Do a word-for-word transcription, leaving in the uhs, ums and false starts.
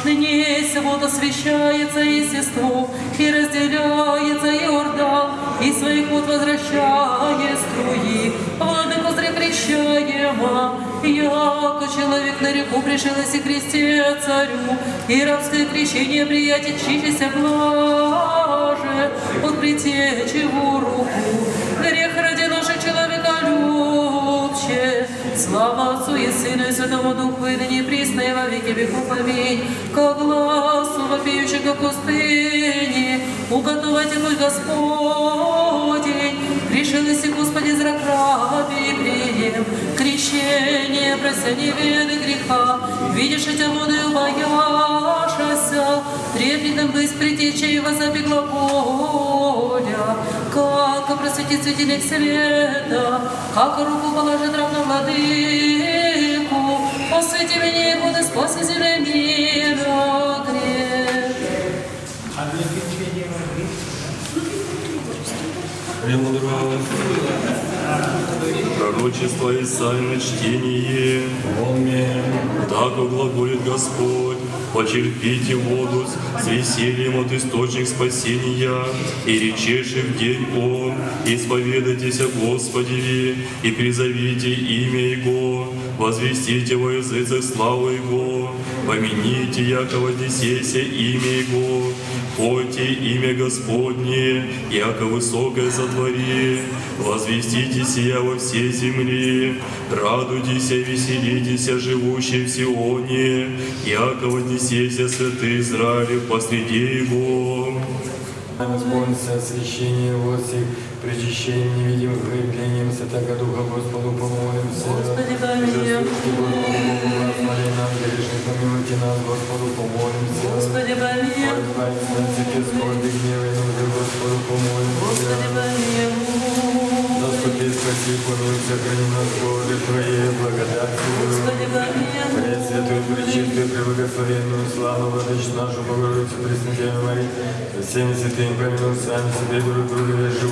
ныне вот освящается естество, и разделяется Иордан, и своих вод возвращает струи. Владыку зре крещаема, яко человек на реку пришел, и кресте царю, и рабское крещение приятие чистися блаже, от притечи в руку. Грех ради наших человека любче. Слава Отцу и Сыну и Святому Духу, и ныне и присно, и во веки веков. Аминь. Ко глазу вопиющего в пустыне, уготовайте путь Господень. Пришелися, Господи, зрак раби прием, крещение, прося неведы греха, видишь эти воды, убояшася, трепетным быть притечей возопи глаголя, как просветит светильник света, как руку положит равно владыку, посвети меня, и буду спаси земля мира грех. Премудрого пророчество Исаия чтение. Так глаголит Господь: почерпите воду с весельем от источник спасения, и речеши в день Он, исповедайтесь о Господе, и призовите имя Его, возвестите во языцах славу Его, помяните, яко вознесеся имя Его, пойте имя Господне, яко высокое сотвори, возвестите сия во всей земле, радуйтесь и веселитесь, живущие в Сионе, яко вознесеся святый Израиль посреди Его. Исполнится освящение вот всех причащений невидимых выявлением Святого Духа. Господу помолимся. Господи, помилуй. Господу благослови нам, грешных, помилуйте нас, Господу помолимся. Господи, помилуй. Избавиться от всяких скорби, гнева и нужды, Господу помолимся. Господи, помилуй. Заступи, спаси, помилуй, сохрани нас, Боже, Твоей благодатью. Господи, помилуй. Пресвятую, пречистую, преблагословенную, славу, Владычу нашу, Богородицу, Преснодеву Марию, со всеми святыми помянув с вами себе друг друга, вежу